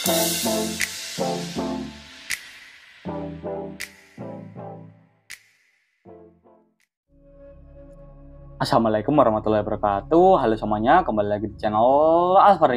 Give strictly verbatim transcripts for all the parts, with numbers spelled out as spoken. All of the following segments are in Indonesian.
Assalamualaikum warahmatullahi wabarakatuh. Halo semuanya, kembali lagi di channel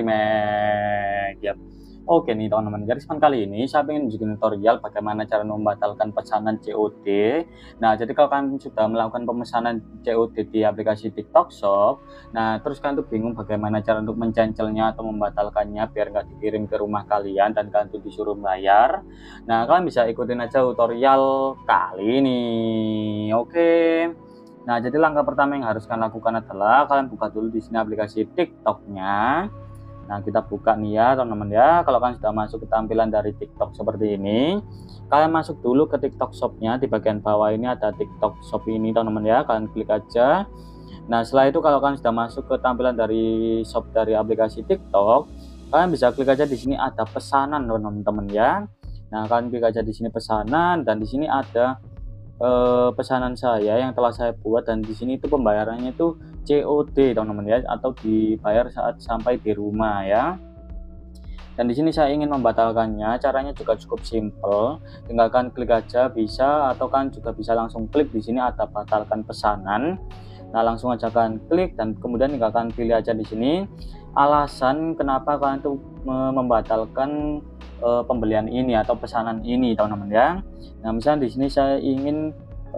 Alfarimed. Yap. Oke nih teman-teman, garisman kali ini saya ingin bikin tutorial bagaimana cara membatalkan pesanan C O D. Nah, jadi kalau kalian sudah melakukan pemesanan C O D di aplikasi TikTok Shop, nah terus kalian tuh bingung bagaimana cara untuk mencancelnya atau membatalkannya biar nggak dikirim ke rumah kalian dan kalian tuh disuruh bayar. Nah, kalian bisa ikutin aja tutorial kali ini. Oke. Nah, jadi langkah pertama yang harus kalian lakukan adalah kalian buka dulu di sini aplikasi TikToknya. Nah, kita buka nih ya teman-teman ya. Kalau kalian sudah masuk ke tampilan dari TikTok seperti ini, kalian masuk dulu ke TikTok Shop-nya. Di bagian bawah ini ada TikTok Shop ini teman-teman ya. Kalian klik aja. Nah, setelah itu kalau kalian sudah masuk ke tampilan dari shop dari aplikasi TikTok, kalian bisa klik aja di sini ada pesanan teman-teman ya. Nah, kalian klik aja di sini pesanan dan di sini ada Eh, pesanan saya yang telah saya buat, dan di sini itu pembayarannya itu C O D teman-teman ya, atau dibayar saat sampai di rumah ya. Dan di sini saya ingin membatalkannya, caranya juga cukup simple, tinggal kan klik aja bisa, atau kan juga bisa langsung klik di sini ada batalkan pesanan. Nah, langsung aja kan klik dan kemudian tinggalkan pilih aja di sini alasan kenapa kalian tuh membatalkan uh, pembelian ini atau pesanan ini teman-teman ya. Nah, misalnya di sini saya ingin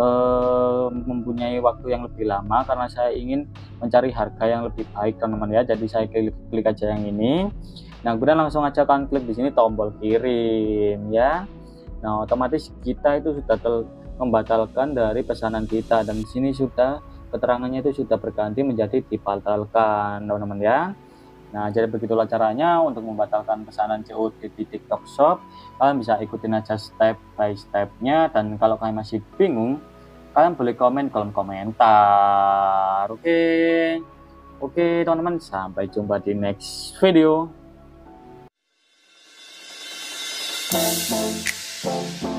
uh, mempunyai waktu yang lebih lama karena saya ingin mencari harga yang lebih baik teman-teman ya. Jadi saya klik, klik aja yang ini. Nah, kemudian langsung aja kan klik di sini tombol kirim ya. Nah, otomatis kita itu sudah membatalkan dari pesanan kita, dan di sini sudah keterangannya itu sudah berganti menjadi dibatalkan teman-teman ya. Nah, jadi begitulah caranya untuk membatalkan pesanan C O D di TikTok Shop. Kalian bisa ikutin aja step by stepnya, dan kalau kalian masih bingung, kalian boleh komen kolom komentar. Oke, oke teman-teman, sampai jumpa di next video.